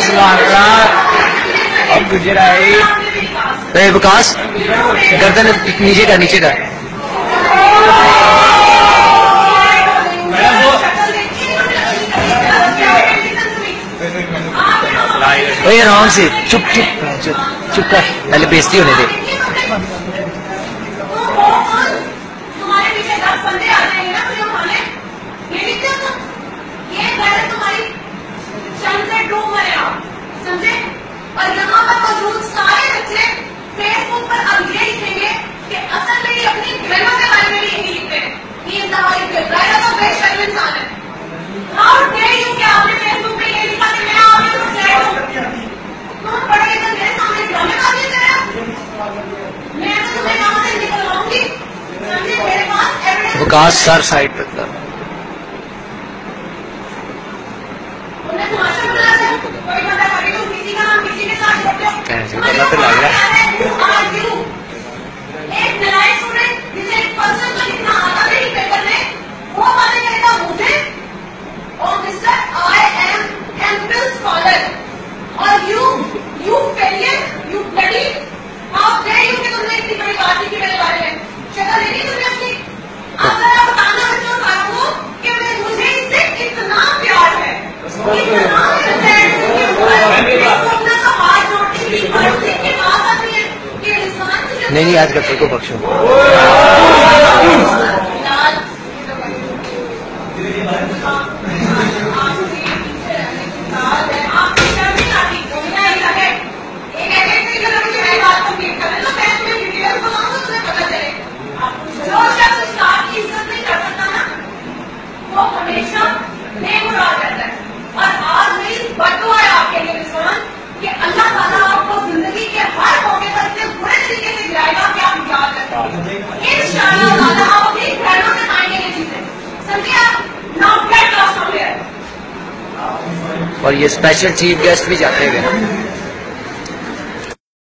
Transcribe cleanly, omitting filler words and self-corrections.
अब गुजराई विकास गर्दन नीचे कर नीचे कर। आराम से चुप चुप चुप चुप कर, पहले बेइज्जती होने दे। और यहाँ पर मौजूद सारे बच्चे फेसबुक पर अब ये लिखेंगे कि असल में ये अपनी बहनों के बारे में भी यही लिखते हैं। ये इंतहाई बेहतरीन तो बेशर्म इंसान है। हाउ डेयर यू कि आपने फेसबुक पे ये लिखा कि मैं आपके तुम फ्लैट हूँ, तुम पढ़ के तो मेरे सामने ड्रामेबाजी कर रहे हो। मैं तो तुम्हें यहाँ से निकलवाऊंगी, समझे? मेरे पास एविडेंस। विकास सर साइड पर कर। उन्हें तमाशा बना है, कोई बंदा कभी तुम किसी का नाम किसी के साथ जोड़ते हो। पता तो लग रहा है। एक नलायक स्टूडेंट जिसे एक पर्सन को लिखना आता नहीं पेपर में, वो बातें कहेगा मुझे और mister I am MPhil scholar और you failure, you bloody, how dare you कि तुमने इतनी बड़ी बात की मेरे बारे में। शक्ल देखी तुमने अपनी? अब जरा बताना बच्चों साथों कि मुझे इससे इतना प्यार है, इतना हाथ जोड़ती थी पढ़ती के पास आती है कि इंसान नहीं आज का को बख्शो। हमेशा बेमुराद रहता है। और आज मेरी बद्दुआ है आपके लिए रिजवान कि अल्लाह ताला आपको जिंदगी के हर मौके पर इतने बुरे तरीके से गिराएगा कि आप याद रखेंगे। इंशाअल्लाह ताला आप अपनी बहनों से पाएंगे ये चीजें, समझिए? आप now get lost from here. और ये स्पेशल चीफ गेस्ट भी जाते हैं।